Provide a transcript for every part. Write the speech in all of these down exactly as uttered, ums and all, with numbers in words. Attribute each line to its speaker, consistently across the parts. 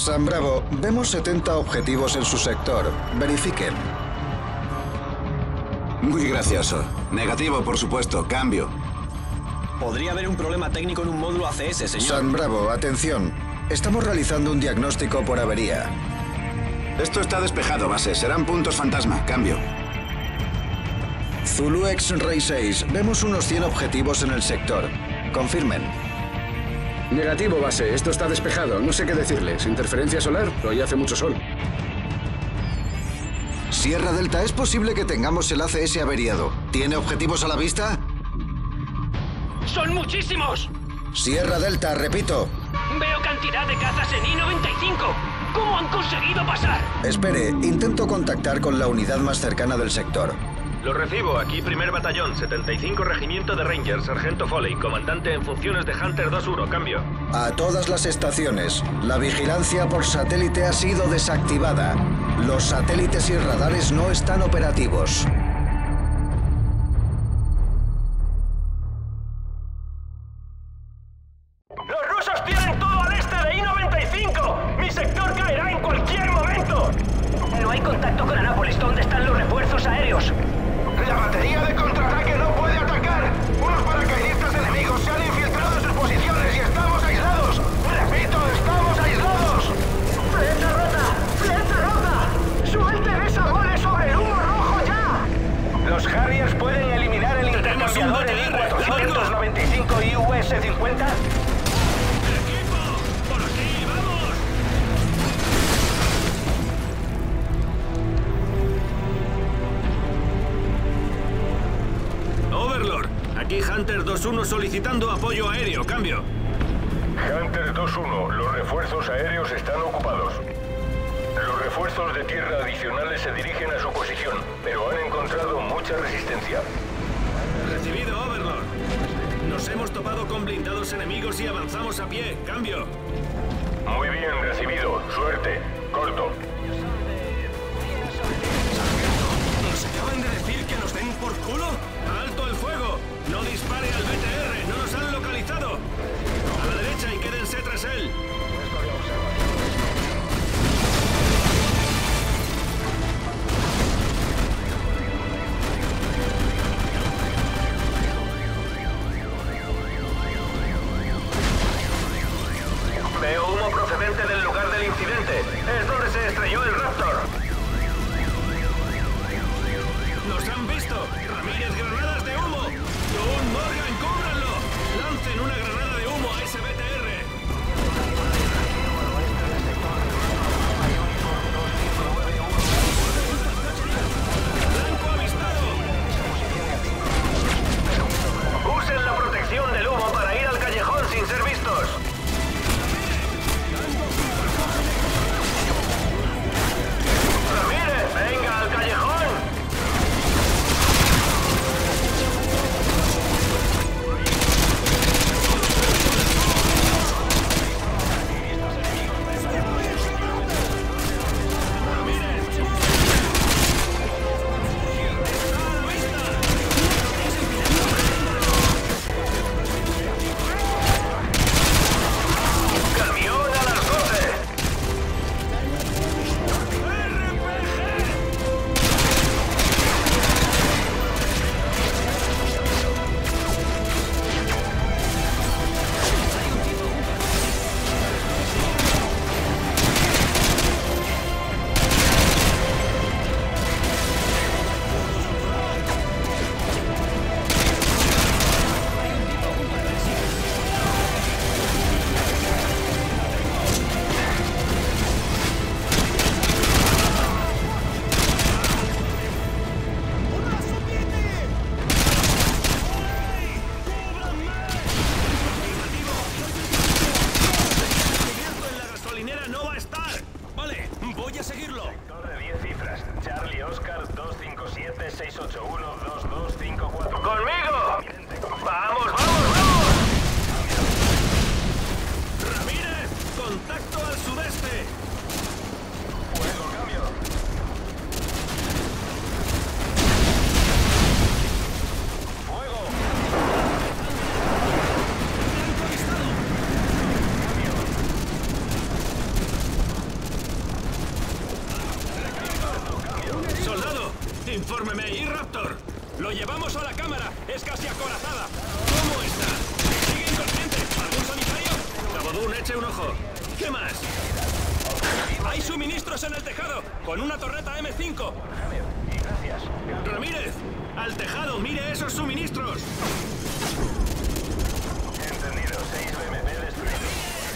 Speaker 1: San Bravo, vemos setenta objetivos en su sector. Verifiquen.
Speaker 2: Muy gracioso. Negativo, por supuesto. Cambio.
Speaker 3: Podría haber un problema técnico en un módulo A C S, señor.
Speaker 1: San Bravo, atención. Estamos realizando un diagnóstico por avería.
Speaker 2: Esto está despejado, base. Serán puntos fantasma. Cambio.
Speaker 1: Zulu X-Ray seis, vemos unos cien objetivos en el sector. Confirmen.
Speaker 4: Negativo, base. Esto está despejado. No sé qué decirles. ¿Interferencia solar? Hoy hace mucho sol.
Speaker 1: Sierra Delta, es posible que tengamos el A C S averiado. ¿Tiene objetivos a la vista?
Speaker 5: ¡Son muchísimos!
Speaker 1: Sierra Delta, repito.
Speaker 5: Veo cantidad de cazas en I noventa y cinco. ¿Cómo han conseguido pasar?
Speaker 1: Espere, intento contactar con la unidad más cercana del sector.
Speaker 6: Lo recibo, aquí primer batallón, setenta y cinco Regimiento de Rangers, Sargento Foley, comandante en funciones de Hunter dos uno, cambio.
Speaker 1: A todas las estaciones, la vigilancia por satélite ha sido desactivada. Los satélites y radares no están operativos.
Speaker 5: ¡Los rusos tienen todo al este de I noventa y cinco! ¡Mi sector caerá en cualquier momento! No hay contacto con Anápolis. ¿Dónde están los refuerzos aéreos?
Speaker 7: La batería de contraataque no puede atacar. Unos paracaidistas enemigos se han infiltrado en sus posiciones y estamos aislados. Repito, estamos aislados.
Speaker 5: ¡Flecha rota! ¡Flecha rota! ¡Suelten esa mole sobre el humo rojo ya!
Speaker 7: Los Harriers pueden eliminar el intercambiador en I cuatrocientos noventa y cinco y U S cincuenta.
Speaker 5: ¡Equipo! ¡Por aquí, vamos!
Speaker 6: Overlord, aquí Hunter dos uno solicitando apoyo aéreo, cambio.
Speaker 8: Hunter dos uno, los refuerzos aéreos están ocupados. Los refuerzos de tierra adicionales se dirigen a su posición, pero han encontrado mucha resistencia.
Speaker 6: Recibido, Overlord. Nos hemos topado con blindados enemigos y avanzamos a pie, cambio.
Speaker 8: Muy bien, recibido. Suerte. Corto.
Speaker 6: ¿Nos acaban de decir que nos den por culo? ¡Alto el fuego! ¡No dispare al B T R! ¡No nos han localizado! A la derecha y quédense tras él.
Speaker 7: Veo humo procedente del lugar del incidente. Es donde se estrelló el Raptor.
Speaker 6: ¡Nos han visto! ¡Ramírez tienes casi acorazada. ¿Cómo está? ¿Sigue inconsciente? ¿Algún sanitario? Cabodún, eche un ojo. ¿Qué más? Hay suministros en el tejado, con una torreta eme cinco. Ramírez, al tejado, mire esos suministros.
Speaker 8: Entendido. seis B M P destruidos.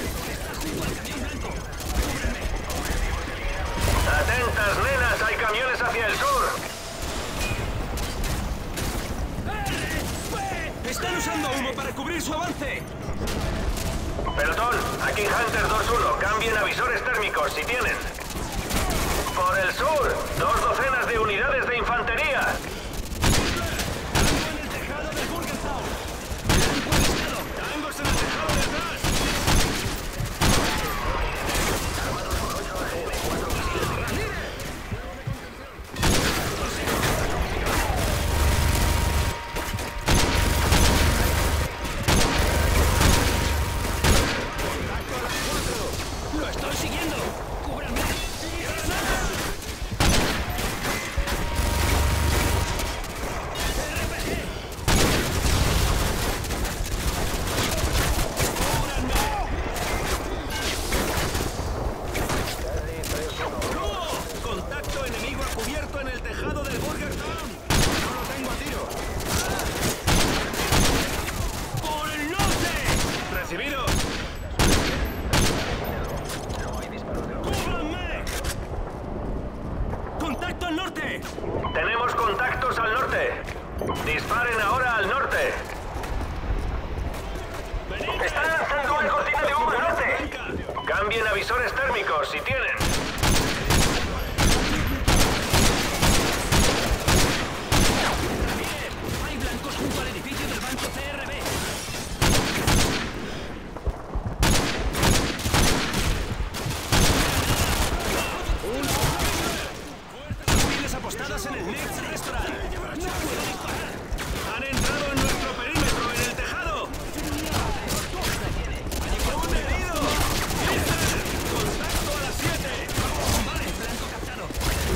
Speaker 7: Atentas, nenas, hay camiones hacia el sur.
Speaker 6: ¡Están usando humo para cubrir su avance!
Speaker 7: Pelotón, aquí Hunter dos uno, cambien avisores térmicos si tienen. Por el sur, dos docenas de unidades de infantería.
Speaker 6: En el tejado del Burger Town. ¡Tangos en el tejado de atrás! ¡Lo estoy siguiendo! ¡Cúbranme! ¡Contacto enemigo a cubierto en el tejado del Burger Town! ¡No lo tengo a tiro! ¡Por el norte! ¡Recibido! ¡Cúbranme! ¡Contacto al norte!
Speaker 7: Tenemos contactos al norte. Disparen ahora al norte. Están lanzando una cortina de humo al norte. Cambien avisores térmicos si tienen.
Speaker 6: Hay blancos junto al edificio del banco C R B. Fuerzas apostadas en el Next Restaurant. ¡No puedo disparar! ¡Han entrado en nuestro perímetro, en el tejado! ¡Un herido! ¡Contacto a las siete! Vale, blanco captado.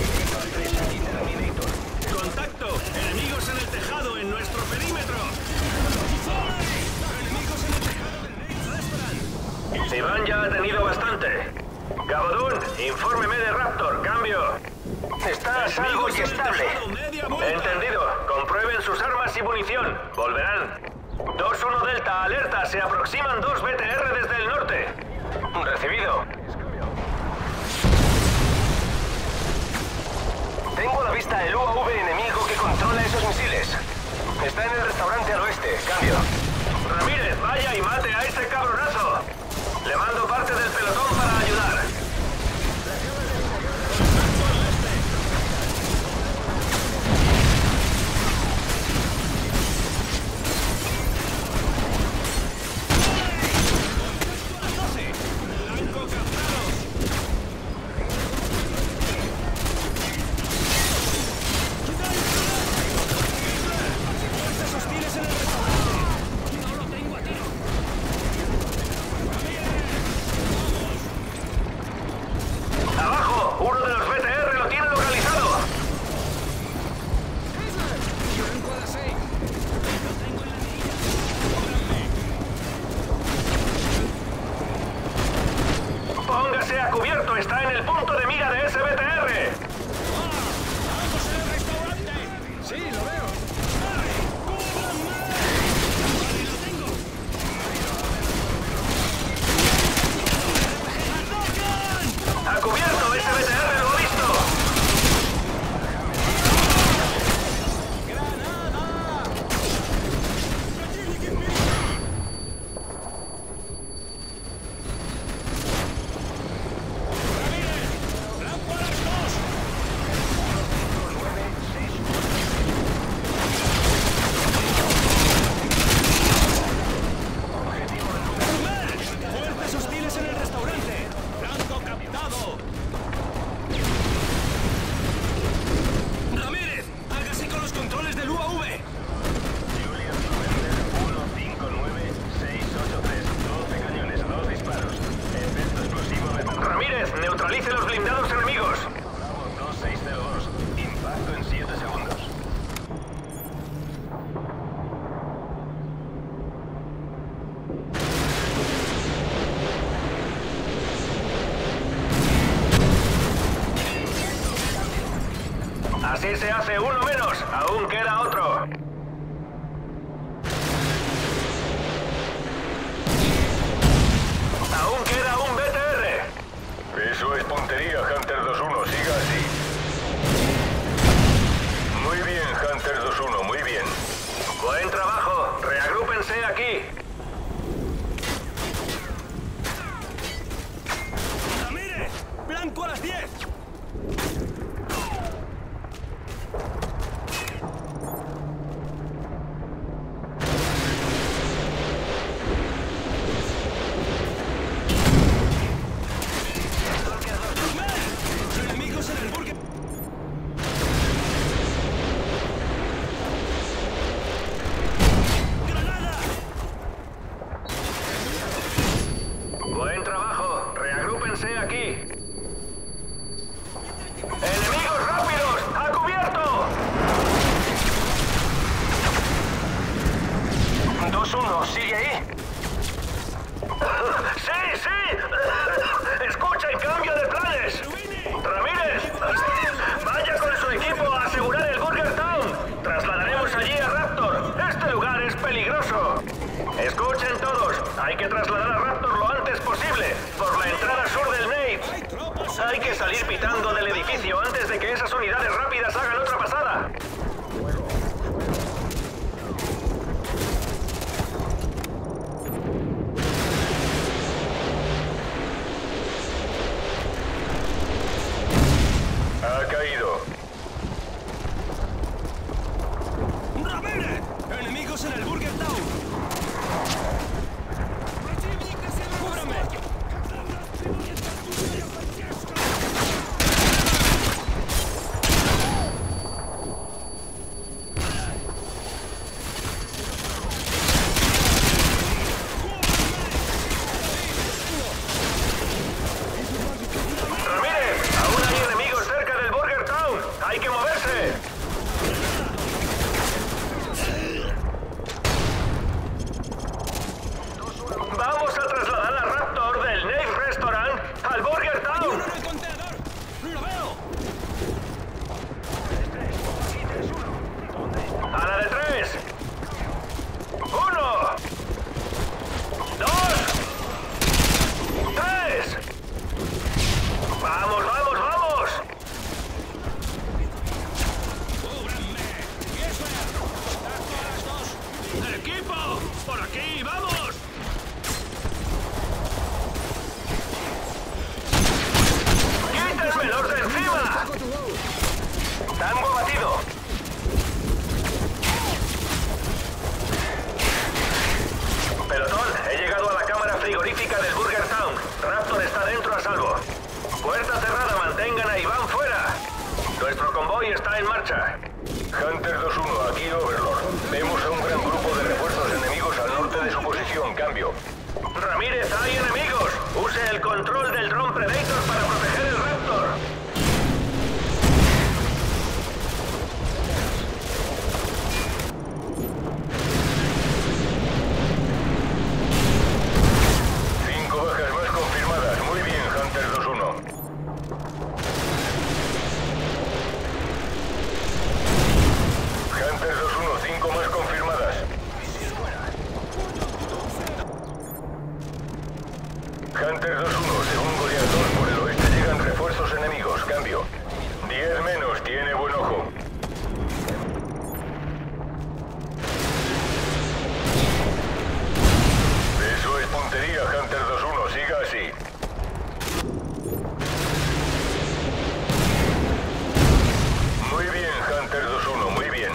Speaker 6: ¡Contacto! ¡Enemigos en el tejado, en nuestro perímetro! ¡Enemigos en el tejado del Next Restaurant!
Speaker 7: Iván ya ha tenido bastante. Cabodún, infórmeme de Raptor, cambio. Está a salvo y estable. Entendido. Comprueben sus armas y munición. Volverán. dos uno Delta, alerta. Se aproximan dos B T R desde el norte. Recibido. Tengo a la vista el U A V enemigo que controla esos misiles. Está en el restaurante al oeste. Cambio. Ramírez, vaya y mate a ese cabronazo. Le mando parte del pelotón para ayudar.
Speaker 6: ¡Blanco captado! ¡Fuerzas hostiles en el restaurante! ¡No lo tengo a tiro!
Speaker 7: ¡Abajo! ¡Uno de los B T R lo tiene localizado!
Speaker 6: ¡Blanco a las seis! ¡Lo tengo en la mirilla!
Speaker 7: ¡Póngase a cubierto! ¡Está en el punto de mira de ese B T R!
Speaker 6: ¡Vamos en el restaurante! ¡Sí, lo veo! ¡Cúbranme! ¡Vale, lo tengo! ¡Atacan!
Speaker 7: ¡A cubierto! ¡Ese B T R lo ha visto!
Speaker 6: ¡Ramírez! ¡Blanco a las dos!
Speaker 7: Así se hace uno menos. Aún queda otro. Aún queda un B T R.
Speaker 8: Eso es puntería, Hunter dos uno. Siga así. Muy bien, Hunter dos uno. Muy bien.
Speaker 7: Buen trabajo. Reagrúpense aquí.
Speaker 6: ¡Ramírez! ¡Blanco a las diez! ¡Enemigos en el burger!
Speaker 7: Buen trabajo. Reagrúpense aquí. ¡Enemigos rápidos! ¡A cubierto!
Speaker 5: dos uno, ¿sigue ahí?
Speaker 7: ¡Sí, sí! ¡Escuchen, cambio de planes! ¡Ramírez! ¡Vaya con su equipo a asegurar el Burger Town! ¡Trasladaremos allí a Raptor! ¡Este lugar es peligroso! ¡Escuchen todos! Hay que trasladar a Raptor lo antes posible, por la entrada sur del Nave. Hay que salir pitando del edificio antes de que esas unidades rápidas hagan otra pasada.
Speaker 8: Ha caído.
Speaker 6: ¡Ramírez! ¡Enemigos en el Burger Town! ¡Cúbrame!
Speaker 7: ¡Ramírez! ¡Aún hay enemigos cerca del Burger Town! ¡Hay que moverse! ¡Vamos a trasladar a Raptor del Nave Restaurant al Burger Town!
Speaker 6: ¡Uno en el contenedor! ¡Lo veo!
Speaker 7: ¡A la de tres! ¡Uno! ¡Dos! ¡Tres! ¡Vamos, vamos, vamos!
Speaker 6: ¡Cúbranme! ¡Y eso es! ¡Contacto a las dos! ¡Equipo! ¡Por aquí! ¡Vamos!
Speaker 7: ¡Quítenmelos de encima! ¡Tango batido! Pelotón, he llegado a la cámara frigorífica del Burger Town. Raptor está dentro a salvo. Puerta cerrada, mantengan a Iván fuera. Nuestro convoy está en marcha.
Speaker 8: Hunter dos uno, aquí Overlord. Vemos a un gran grupo de refuerzos enemigos al norte de su posición. Cambio.
Speaker 7: Ramírez, hay enemigos. Use el control del dron Predator para proteger el Raptor.
Speaker 8: Cinco bajas más confirmadas. Muy bien, Hunter dos uno. Hunter dos uno, cinco más confirmadas. Hunter dos uno, según Goliath dos, por el oeste llegan refuerzos enemigos. Cambio. diez menos, tiene buen ojo. Eso es puntería, Hunter dos uno, siga así. Muy bien, Hunter dos uno, muy bien.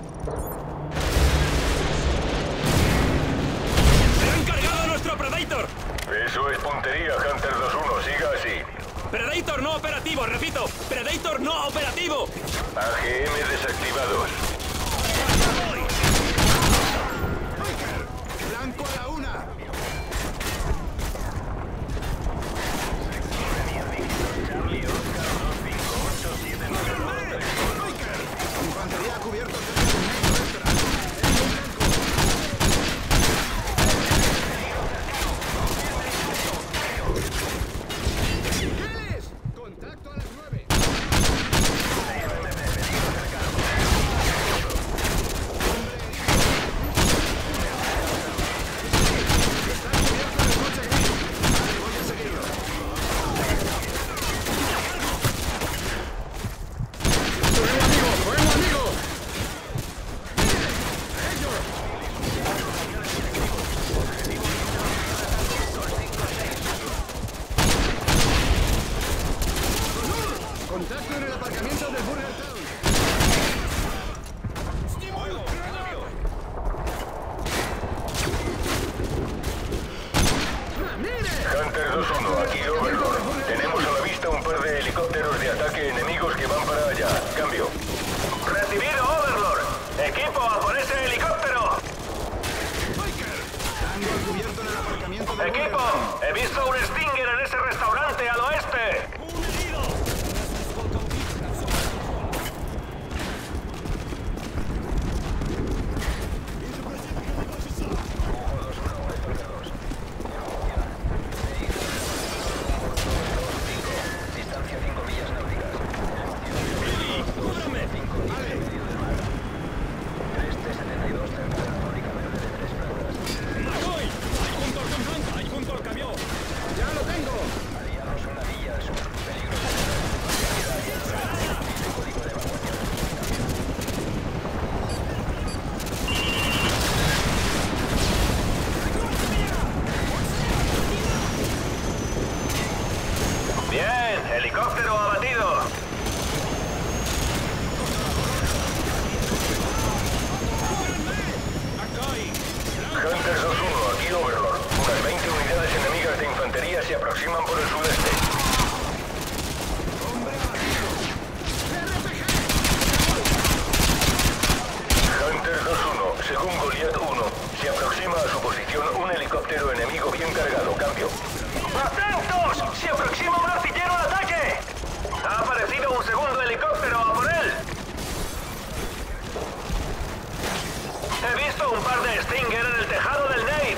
Speaker 6: ¡Se han cargado a nuestro Predator!
Speaker 8: Eso es puntería, Hunter dos uno, siga así.
Speaker 6: ¡Predator no operativo! ¡Repito! ¡Predator no operativo!
Speaker 8: A G M desactivados.
Speaker 4: ¡Blanco a la una! ¡Infantería a cubierto! ¡Giles! ¡Contacto a las nueve!
Speaker 7: He visto un Stinger en ese restaurante al oeste.
Speaker 6: ¡Un herido!
Speaker 7: Distancia cinco millas náuticas.
Speaker 6: ¡Cúbrame! ¡Vale!
Speaker 7: tres T setenta y dos terminal fábrica verde de tres plantas.
Speaker 6: ¡Voy! ¡Hay junto al campeón! ¡Hay junto al camión!
Speaker 4: ¡Ya lo tengo!
Speaker 7: Aliados una villa al sur. Peligro. Código de evacuación. Bien, helicóptero abatido.
Speaker 8: Hunter dos uno, aquí Overlord. Unas veinte unidades enemigas de infantería se aproximan por el sudeste. Hunter dos uno, según Goliath uno, se aproxima a su posición un helicóptero enemigo bien cargado. Cambio.
Speaker 7: ¡Atentos! ¡Se aproxima un artillero al ataque! Ha aparecido un segundo helicóptero, a por él. He visto un par de Stinger en el tejado del Nates.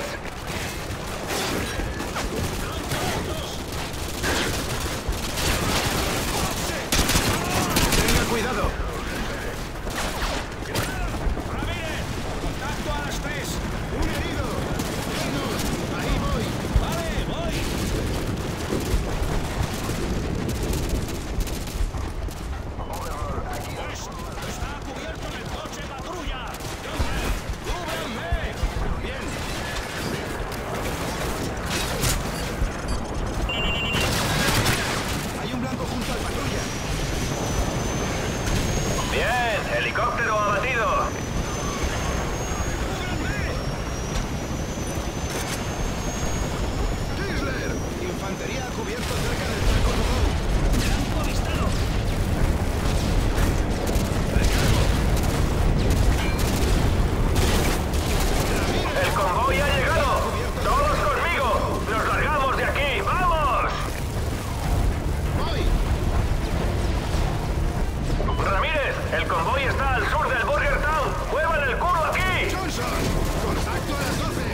Speaker 2: Tenga cuidado.
Speaker 6: ¡Ramírez! ¡Contacto a las tres! ¡Un herido! ¡Ahí voy! ¡Vale, voy! Pues, ¡está cubierto en el coche patrulla! ¡Cúbranme! ¡Bien!
Speaker 2: Hay un blanco junto al patrulla.
Speaker 7: Bien, helicóptero abatido.
Speaker 2: Chrysler. Infantería a cubierto cerca del Chaco Robot.
Speaker 6: ¡Blanco avistado!
Speaker 7: El convoy ha llegado. Todos conmigo. Nos largamos de aquí. ¡Vamos!
Speaker 2: Voy.
Speaker 7: Ramírez, el convoy está al sur del Burger Town. ¡Muevan el culo aquí!
Speaker 2: Johnson. Contacto a las doce.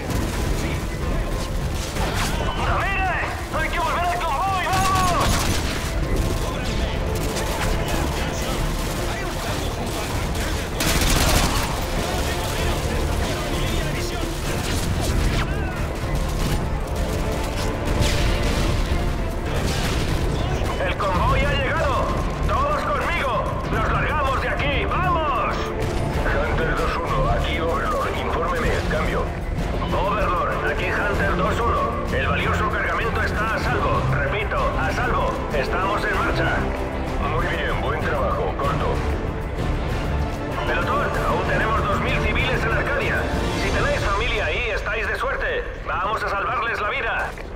Speaker 7: ¡Ramírez! ¡Hay que volver al convoy! ¡Vamos!
Speaker 6: ¡Hay un tango junto al cartel del pueblo! ¡No tengo tiro! ¡Tiro en mi línea de visión!
Speaker 7: El convoy ha llegado. Todos conmigo. Nos largamos de aquí. ¡Vamos!
Speaker 8: Hunter dos uno, aquí Overlord. Infórmeme. Cambio.
Speaker 7: Overlord, aquí Hunter dos uno. El valioso cargamento está a salvo. Repito, a salvo. Estamos en marcha.
Speaker 8: Muy bien, buen trabajo. Corto.
Speaker 7: Pelotón, aún tenemos dos mil civiles en Arcadia. Si tenéis familia ahí, estáis de suerte. Vamos a salvarles la vida.